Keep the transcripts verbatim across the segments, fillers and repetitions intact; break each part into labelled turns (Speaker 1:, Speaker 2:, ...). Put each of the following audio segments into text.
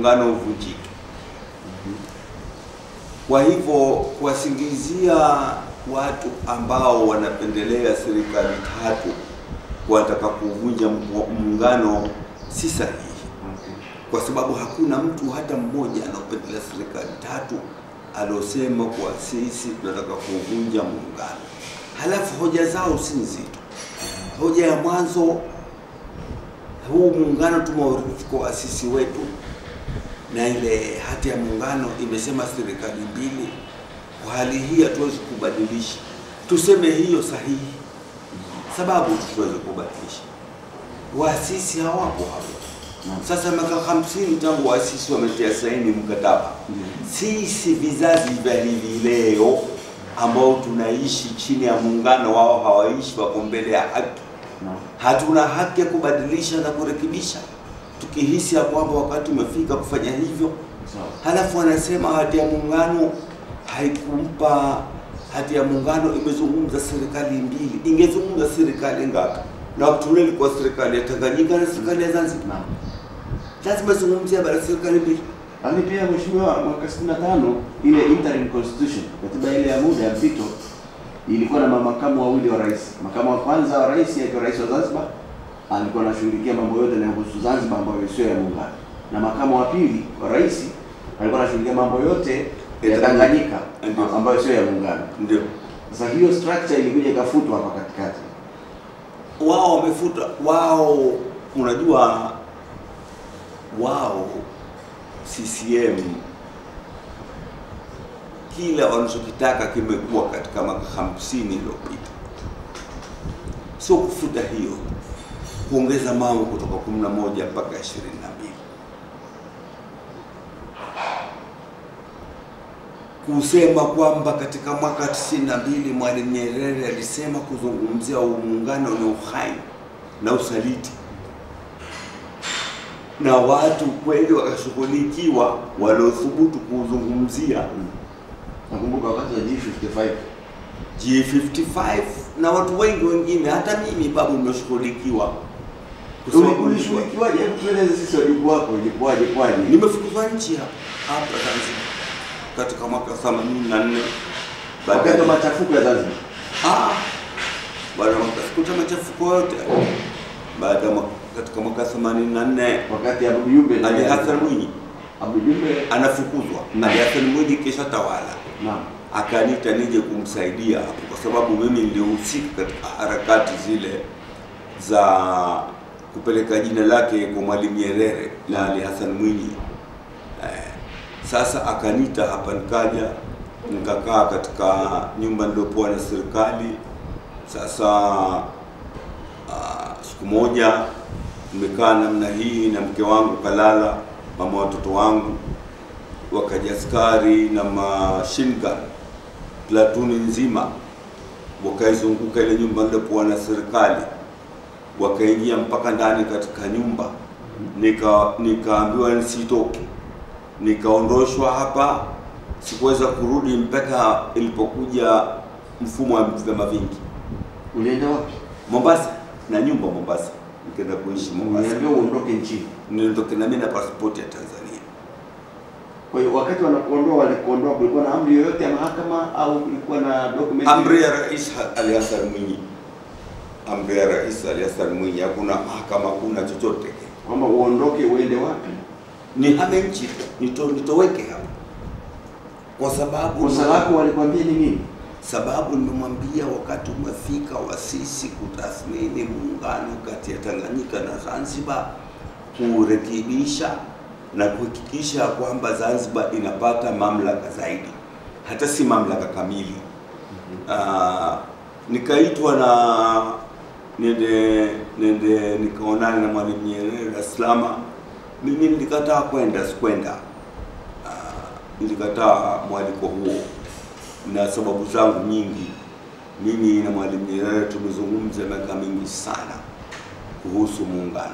Speaker 1: muungano uvunjike. Kwa hivyo kuwasingizia watu ambao wanapendelea serikali tatu wataka kuvunja muungano si sahihi, kwa sababu hakuna mtu hata mmoja anaopendelea serikali tatu alosema kwa sisi tunataka kuvunja muungano. Halafu hoja zao si nzito. Hoja ya mwanzo, huu muungano tumeurithi kwa waasisi wetu, na ile hati ya muungano imesema serikali mbili. Kwa hali hii hatuwezi kubadilisha. Tuseme hiyo sahihi, sababu tuweze kubadilisha. Waasisi hawapo hapo. Sasa miaka hamsini tangu waasisi wametia saini mkataba. Sisi vizazi vya hivi leo ambao tunaishi chini ya muungano, wao hawaishi, wako mbele ya haki. Hatuna haki ya kubadilisha na kurekebisha, tukihisi ya kwamba wakati umefika kufanya hivyo. Halafu wanasema hati ya muungano haikumpa, hati ya muungano imezungumza serikali mbili. Ingezungumza serikali ngapi? Na wakati ule ilikuwa serikali ya Tanganyika na serikali ya Zanzibar. Lazima zungumzia habari serikali mbili.
Speaker 2: Lakini pia mheshimiwa, mwaka sitini na tano ile interim constitution, katiba ile ya muda ya mpito, ilikuwa na makamu wawili wa rais. Makamu wa kwanza wa rais alikuwa rais wa Zanzibar, alikuwa anashughulikia mambo yote yanayohusu Zanzibar ambayo sio ya muungano. Na makamu wa pili wa rais alikuwa anashughulikia mambo yote ya Tanganyika ambayo sio ya muungano.
Speaker 1: Ndio.
Speaker 2: Sasa hiyo structure ilikuja ikafutwa hapa katikati.
Speaker 1: Wao wamefuta, wao unajua wao C C M kila wanachokitaka kimekuwa katika miaka hamsini iliyopita. Sio kufuta hiyo, kuongeza mambo kutoka kumi na moja mpaka ishirini na mbili. Kusema kwamba katika mwaka tisini na mbili Mwalimu Nyerere alisema kuzungumzia muungano ni uhaini na usaliti, na watu kweli wakashughulikiwa waliothubutu kuzungumzia.
Speaker 2: Nakumbuka wakati wa G fifty five
Speaker 1: G fifty five na watu wengi wengine, hata mimi babu nimeshughulikiwa.
Speaker 2: Ulishughulikiwaje? Hebu tueleze sisi wajibu wako, ilikuwaje kwaje?
Speaker 1: Nimefukuzwa nchi hapa hapa Zanzibar katika mwaka themanini na nne
Speaker 2: baada ya machafuko ya Zanzibar.
Speaker 1: Ah, baada ya machafuko machafuko yote baada ya katika mwaka themanini na nne
Speaker 2: wakati Abu Jumbe
Speaker 1: Ali Hassan Mwinyi
Speaker 2: Abu Jumbe
Speaker 1: anafukuzwa. Ali Hassan Mwinyi kisha tawala.
Speaker 2: Naam.
Speaker 1: Akanita nije kumsaidia hapo kwa sababu mimi nilihusika katika harakati zile za kupeleka jina lake kwa Mwalimu Nyerere na Ali Hassan Mwinyi. Eh, sasa akanita hapa, nikaja nikakaa katika nyumba niliyopewa na serikali. Sasa uh, siku moja nimekaa namna hii na mke wangu kalala, mama watoto wangu, wakaja askari na machine gun platuni nzima wakaizunguka ile nyumba niliyopewa na serikali, wakaingia mpaka ndani katika nyumba. Nika nikaambiwa nisitoke, nikaondoshwa hapa, sikuweza kurudi mpaka ilipokuja mfumo wa vyama vingi.
Speaker 2: Ulienda wapi?
Speaker 1: Mombasa, na nyumba Mombasa, nikaenda kuishi Mombasa.
Speaker 2: Niliambiwa uondoke nchini.
Speaker 1: Niliondoka na mimi na passport ya Tanzania.
Speaker 2: Kwa hiyo wakati wanakuondoa walikuondoa, kulikuwa na amri yoyote ya mahakama au kulikuwa na document?
Speaker 1: Amri ya Rais Ali Hassan Mwinyi. Amri ya Rais Ali Hassan Mwinyi, hakuna mahakama, hakuna chochote.
Speaker 2: Kwamba uondoke uende wapi?
Speaker 1: Ni hame nchi, nito nitoweke hapa. Kwa sababu
Speaker 2: kosa lako walikwambia ni nini?
Speaker 1: Sababu nimemwambia wakati umefika wa sisi kutathmini muungano kati ya Tanganyika na Zanzibar, kurekebisha na kuhakikisha kwamba Zanzibar inapata mamlaka zaidi, hata si mamlaka kamili. Uh, nikaitwa na nende nende nikaonana na Mwalimu Nyerere Dar es Salaam. Mimi nilikataa kwenda, sikwenda. Uh, nilikataa mwaliko huo na sababu zangu nyingi. Mimi na Mwalimu Nyerere tumezungumza miaka mingi sana kuhusu muungano,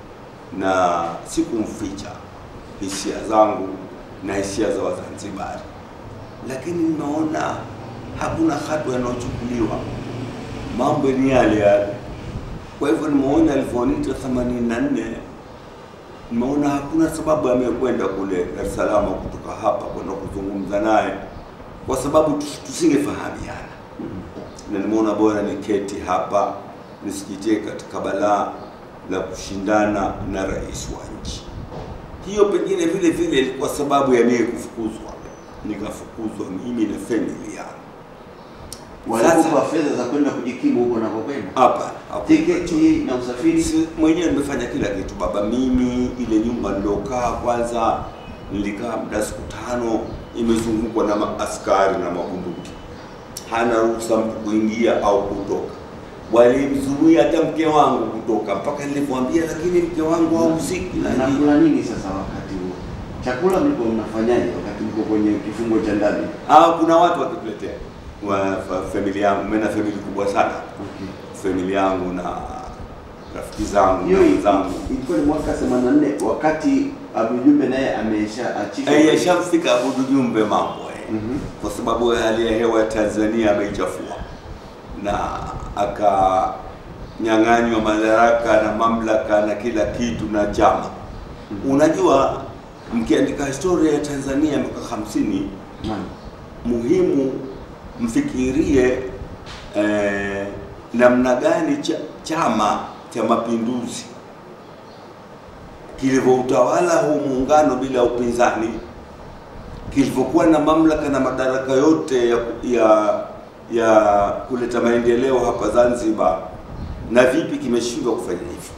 Speaker 1: na sikumficha hisia zangu na hisia za Wazanzibari, lakini ninaona hakuna hatua inayochukuliwa, mambo ni yale yale. Kwa hivyo nimeona alivyoniita themanini na nne nimeona hakuna sababu amekwenda kule Dar es Salaam kutoka hapa kwenda kuzungumza naye, kwa sababu tusingefahamiana. Na nimeona bora niketi hapa nisijitie katika balaa la kushindana na rais wa nchi. Hiyo pengine vile vile ilikuwa sababu ya mimi kufukuzwa, nikafukuzwa mimi na family yangu.
Speaker 2: Walikupa fedha za kwenda kujikimu huko na kwenda?
Speaker 1: Hapa
Speaker 2: tiketi na usafiri
Speaker 1: mwenyewe nimefanya kila kitu baba. Mimi ile nyumba nilokaa kwanza nilikaa muda siku tano, imezungukwa na askari na mabunduki, hana ruhusa mtu kuingia au kutoka. Walimzuia hata mke wangu kutoka, mpaka nilipoambia lakini mke wangu hausiki.
Speaker 2: Na nakula nini sasa wakati huo? Chakula mliko mnafanyaje wakati mko kwenye kifungo cha ndani?
Speaker 1: Ah, kuna watu wakituletea wa familia yangu, mimi na familia kubwa sana. Okay. Familia yangu na rafiki zangu na zangu.
Speaker 2: Ilikuwa ni mwaka themanini na nne wakati Abudu Jumbe naye ameshaachishwa.
Speaker 1: Eh, yashamfika Abudu Jumbe mambo eh. Mm -hmm. Kwa sababu hali ya hewa ya Tanzania ameichafua na akanyang'anywa madaraka na mamlaka na kila kitu na chama. Mm -hmm. Unajua mkiandika historia ya Tanzania miaka hamsini, mm -hmm. muhimu mfikirie eh, namna gani cha, chama cha Mapinduzi kilivyoutawala huu muungano bila upinzani, kilivyokuwa na mamlaka na madaraka yote ya, ya, ya kuleta maendeleo hapa Zanzibar, na vipi kimeshindwa kufanya hivyo.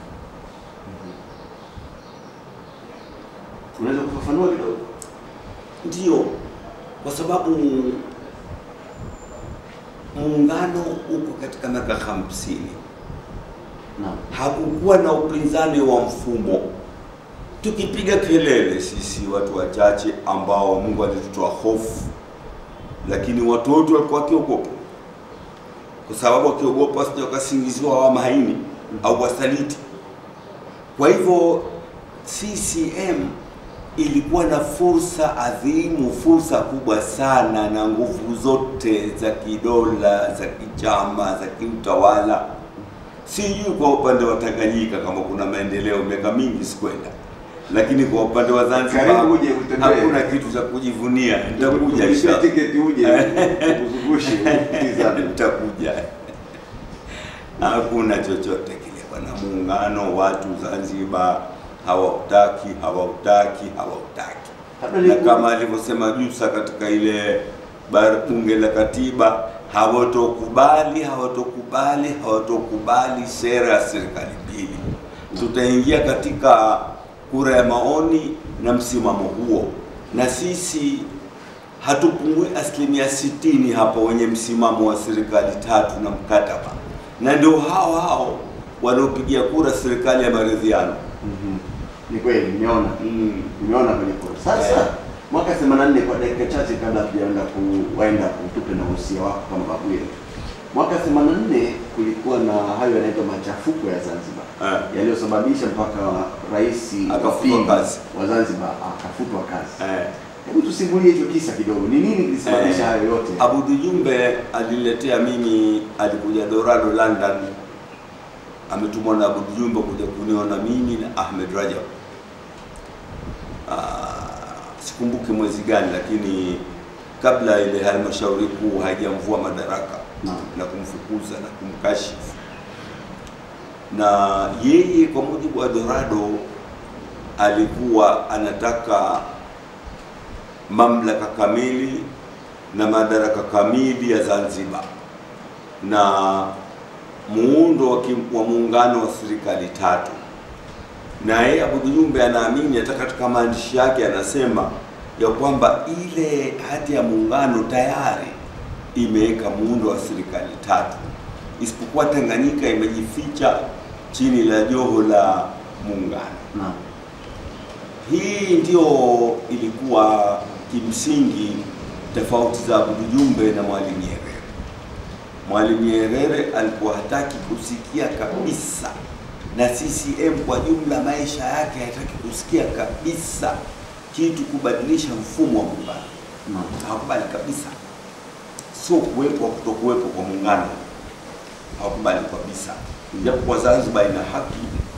Speaker 2: Unaweza kufafanua kidogo?
Speaker 1: Ndio, kwa sababu muungano uko katika miaka hamsini.
Speaker 2: Naam.
Speaker 1: Hakukuwa na upinzani wa mfumo. Tukipiga kelele sisi watu wachache ambao Mungu alitutoa hofu, lakini watu wote walikuwa wakiogopa. Kwa sababu wakiogopa sio wakasingiziwa wa mahaini au wasaliti. Kwa hivyo C C M ilikuwa na fursa adhimu, fursa kubwa sana, na nguvu zote za kidola, za kichama, za kiutawala. Sijui kwa upande wa Tanganyika kama kuna maendeleo, miaka mingi sikwenda, lakini kwa upande wa Zanzibar hakuna kitu cha kujivunia. Nitakuja
Speaker 2: inshallah, tiketi uje kuzungushe
Speaker 1: nitakuja. Hakuna chochote kile bwana. Muungano watu Zanzibar hawautaki, hawautaki, hawautaki. Na kama alivyosema Jussa katika ile bunge la katiba, hawatokubali, hawatokubali, hawatokubali sera ya serikali mbili. Tutaingia katika kura ya maoni na msimamo huo, na sisi hatupungui asilimia sitini hapa wenye msimamo wa serikali tatu na mkataba, na ndio hao hao waliopigia kura serikali ya maridhiano.
Speaker 2: Mhm. Ni kweli nimeona. Mm. Nimeona kwenye kura. Sasa yeah. Mwaka themanini na nne, kwa dakika chache kabla tujaenda kuenda kutupe na usia wako kama babu yetu. Mwaka themanini na nne kulikuwa na hayo yanaitwa machafuko ya Zanzibar. Yeah. Yaliyosababisha mpaka rais
Speaker 1: akafutwa kazi
Speaker 2: wa Zanzibar akafutwa kazi.
Speaker 1: Yeah.
Speaker 2: Hebu tusimulie hicho kisa kidogo. Ni nini kilisababisha hayo yote?
Speaker 1: Abudu Jumbe aliletea mimi, alikuja Dorado London, ametumwa na Abudu Jumbe kuja kuniona mimi na Ahmed Rajab. Ah, sikumbuki mwezi gani, lakini kabla ile halmashauri kuu haijamvua madaraka no. na kumfukuza na kumkashifu. Na yeye kwa mujibu wa Dorado alikuwa anataka mamlaka kamili na madaraka kamili ya Zanzibar na muundo wa muungano wa serikali tatu. Na yeye Abudu Jumbe anaamini, hata katika maandishi yake anasema ya kwamba ile hati ya muungano tayari imeweka muundo wa serikali tatu, isipokuwa Tanganyika imejificha chini la joho la muungano.
Speaker 2: Naam.
Speaker 1: Hii ndio ilikuwa kimsingi tofauti za Abudu Jumbe na Mwalimu Nyerere. Mwalimu Nyerere alikuwa hataki kusikia kabisa, na C C M kwa jumla maisha yake hataki kusikia kabisa kitu kubadilisha mfumo wa muungano.
Speaker 2: No.
Speaker 1: Hawakubali kabisa. Sio kuwepo au kutokuwepo kwa muungano. Hawakubali kabisa. Japo kwa Zanzibar ina haki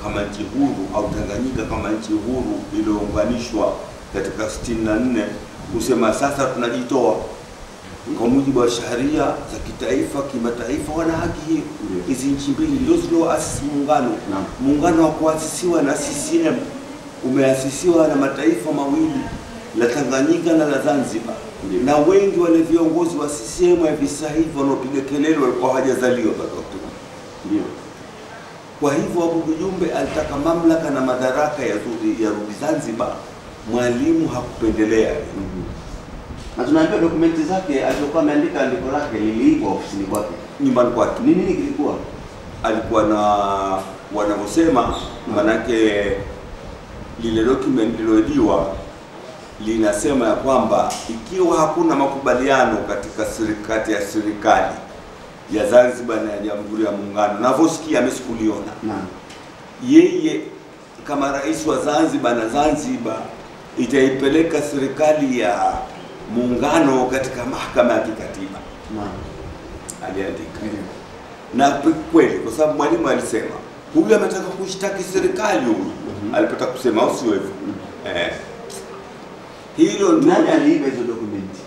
Speaker 1: kama nchi huru au Tanganyika kama nchi huru iliyounganishwa katika sitini na nne kusema sasa tunajitoa kwa mujibu wa sharia za kitaifa, kimataifa, wana haki hiyo. Hizi nchi mbili ndio zilizoasisi muungano. Muungano wa kuasisiwa na C C M umeasisiwa na mataifa mawili, la Tanganyika na la Zanzibar. Na wengi wale viongozi wa C C M hivi sasa hivi wanaopiga kelele walikuwa hawajazaliwa bado. Ndio. Kwa hivyo Abudu Jumbe alitaka mamlaka na madaraka ya rudi ya rudi Zanzibar. Mwalimu hakupendelea.
Speaker 2: Mm-hmm. Na tunaambia dokumenti zake alizokuwa ameandika andiko lake liliibwa ofisini kwake,
Speaker 1: nyumbani kwake.
Speaker 2: Nini nini kilikuwa?
Speaker 1: Alikuwa na wanavyosema, manake lile document liloidiwa linasema ya kwamba ikiwa hakuna makubaliano katika serikali ya serikali ya Zanzibar na ya Jamhuri ya Muungano, navyosikia amesikuliona.
Speaker 2: Naam.
Speaker 1: Yeye kama rais wa Zanzibar na Zanzibar itaipeleka serikali ya muungano katika mahakama ya kikatiba.
Speaker 2: Naam.
Speaker 1: Aliandika. Na kweli kwa sababu Mwalimu alisema huyu ametaka kushtaki serikali huyu. Mm-hmm. Alipata kusema au sio hivyo? Mm-hmm. Eh. Hilo ndio
Speaker 2: nani aliiba hizo dokumenti?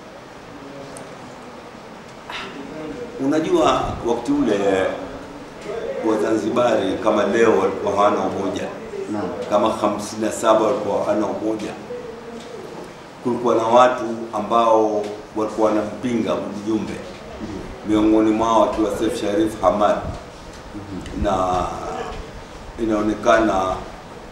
Speaker 1: Unajua wakati ule Wazanzibari kama leo walikuwa hawana umoja.
Speaker 2: Naam.
Speaker 1: Kama hamsini na saba walikuwa hawana umoja. Kulikuwa na watu ambao walikuwa wanampinga Abudu Jumbe. Mm-hmm. Miongoni mwao akiwa Seif Sharif Hamad. Mm-hmm. Na inaonekana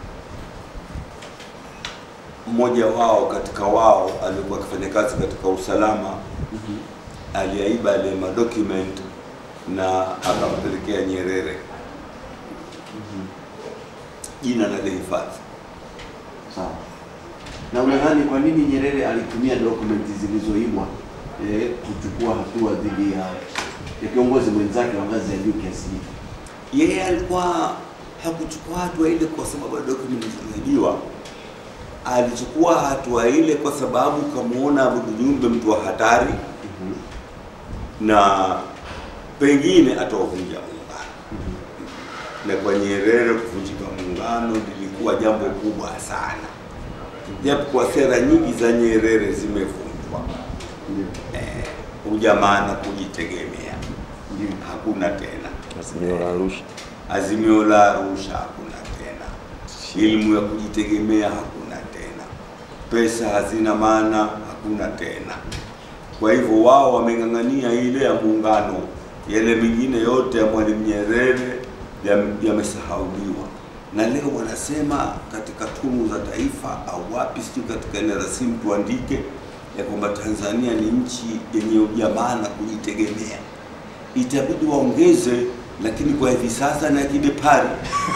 Speaker 1: mmoja wao katika wao alikuwa akifanya kazi katika usalama. Mm-hmm. Aliaiba ile madocument na akampelekea Nyerere. Mm-hmm. Jina na hifadhi.
Speaker 2: Sawa. Na unadhani kwa nini Nyerere alitumia dokumenti zilizoibwa eh, kuchukua hatua dhidi ya, ya kiongozi mwenzake wa ngazi ya juu kiasi hiki?
Speaker 1: Yeye alikuwa hakuchukua hatua ile kwa sababu dokumenti zilizoibiwa. Alichukua hatua ile kwa sababu kamuona Abudu Jumbe mtu wa hatari. Mm-hmm. Na pengine atawavunja muungano. Mm-hmm. Na kwa Nyerere kuvunjika muungano lilikuwa jambo kubwa sana. Japo kwa sera nyingi za Nyerere zimevunjwa. Mm-hmm. Eh, ujamaa na kujitegemea. Mm-hmm. Hakuna tena.
Speaker 3: Azimio la Arusha.
Speaker 1: Azimio la Arusha hakuna tena. Elimu ya kujitegemea hakuna tena. Pesa hazina maana hakuna tena. Kwa hivyo wao wameng'ang'ania ile ya muungano, yale mengine yote ya Mwalimu Nyerere yamesahauliwa. Na leo wanasema katika tunu za taifa au wapi sio katika ile rasimu tuandike ya kwamba Tanzania ni nchi yenye ujamaa na kujitegemea. Itabidi waongeze, lakini kwa hivi sasa na kibepari.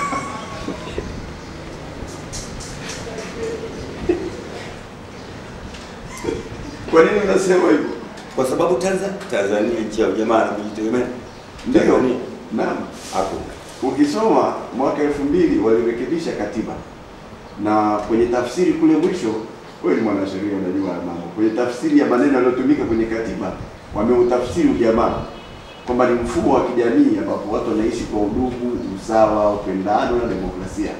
Speaker 2: Kwa nini unasema hivyo?
Speaker 1: Kwa sababu Tanzania Tanzania nchi ya ujamaa na kujitegemea.
Speaker 2: Ndio. Naam.
Speaker 1: Hapo.
Speaker 2: Ukisoma mwaka elfu mbili walirekebisha katiba. Na kwenye tafsiri kule mwisho, wewe ni mwanasheria unajua mambo. Kwenye tafsiri ya maneno yaliyotumika kwenye katiba, wameutafsiri ujamaa kwamba ni mfumo wa kijamii ambapo watu wanaishi kwa udugu, usawa, upendano na demokrasia.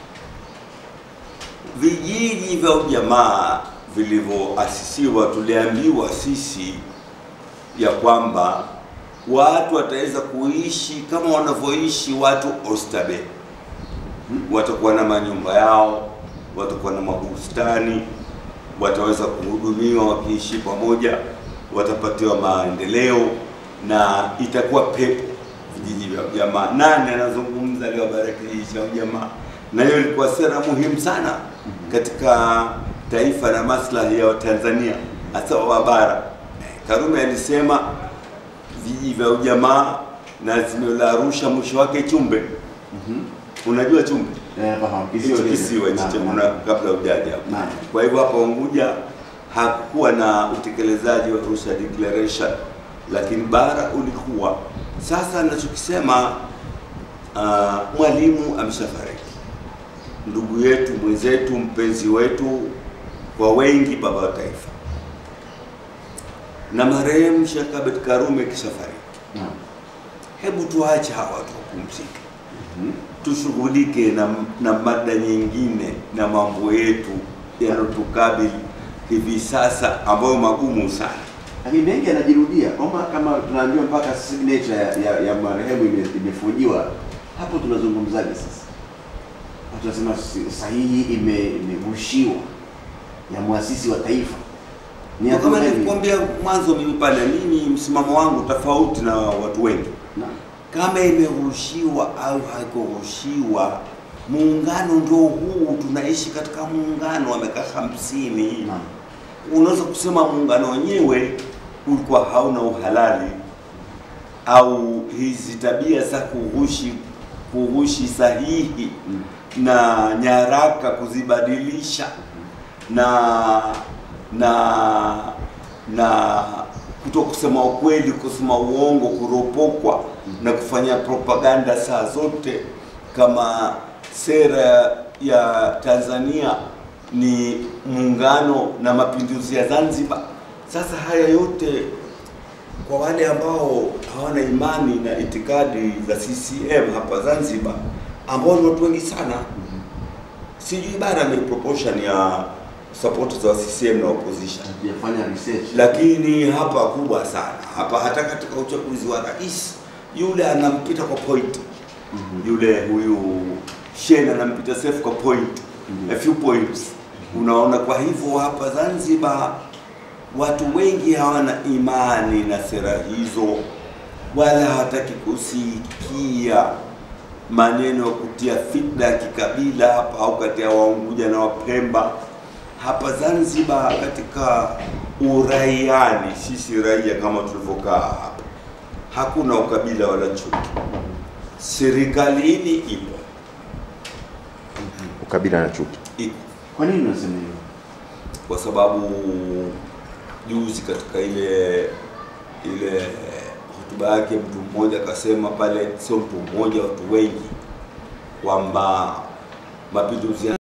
Speaker 1: Vijiji vya ujamaa vilivyoasisiwa, tuliambiwa sisi ya kwamba watu wataweza kuishi kama wanavyoishi watu Oysterbay. Watakuwa na manyumba yao, watakuwa na mabustani, wataweza kuhudumiwa wakiishi pamoja, watapatiwa maendeleo na itakuwa pepo vijiji vya ujamaa. Nani anazungumza leo habari ya kijiji cha ujamaa? Na hiyo ilikuwa sera muhimu sana katika taifa na maslahi ya Tanzania hasa wa bara. Karume alisema vijiji vya ujamaa na Azimio la Arusha mwisho wake Chumbe. Mhm. Unajua Chumbe?
Speaker 2: Eh, fahamu.
Speaker 1: Kisiwa kisiwa hicho kabla hujaja hapo. Kwa hivyo hapa Unguja hakuwa na utekelezaji wa Arusha Declaration, lakini bara ulikuwa. Sasa ninachokisema uh, Mwalimu ameshafariki. Ndugu yetu, mwenzetu, mpenzi wetu kwa wengi, baba wa taifa. Na marehemu Sheikh Abeid Karume kishafariki. Mm. Hebu tuache hawa watu wapumzike. Mm -hmm. tushughulike na, na mada nyingine na mambo yetu yanotukabili hivi sasa ambayo magumu sana.
Speaker 2: Lakini mengi yanajirudia. Kama kama tunaambiwa mpaka signature ya, ya, ya marehemu imefujiwa. Hapo tunazungumzaje sasa? Tunasema sahihi imegushiwa ya muasisi wa taifa.
Speaker 1: Ni kama nilikwambia mwanzo, mimi pale mimi msimamo wangu tofauti na watu wengi.
Speaker 2: Na
Speaker 1: kama imerushiwa au haikurushiwa, muungano ndio huu, tunaishi katika muungano wa miaka hamsini. Unaweza kusema muungano wenyewe ulikuwa hauna uhalali au hizi tabia za kurushi kurushi sahihi mm. na nyaraka kuzibadilisha na na na kuto kusema ukweli, kusema uongo, kuropokwa mm. na kufanya propaganda saa zote, kama sera ya Tanzania ni muungano na mapinduzi ya Zanzibar. Sasa haya yote kwa wale ambao hawana imani na itikadi za C C M hapa Zanzibar, ambao ni watu wengi sana, sijui bana ni proportion ya supporters wa C C M na opposition,
Speaker 2: yafanya research,
Speaker 1: lakini hapa kubwa sana hapa. Hata katika uchaguzi wa rais yule anampita kwa point mm -hmm. yule huyu Shein anampita safe kwa point mm -hmm. a few points mm -hmm. unaona. Kwa hivyo hapa Zanzibar watu wengi hawana imani na sera hizo, wala hawataki kusikia maneno ya kutia fitna ya kikabila hapa au kati ya Waunguja na Wapemba. Hapa Zanzibar katika uraiani, sisi raia kama tulivyokaa hapa, hakuna ukabila wala chuki. Serikalini ipo
Speaker 3: ukabila na chuki.
Speaker 1: Ipo.
Speaker 2: Kwa nini unasema hivyo?
Speaker 1: Kwa sababu juzi katika ile ile hotuba yake mtu mmoja akasema pale, sio mtu mmoja, watu wengi, kwamba mapinduzi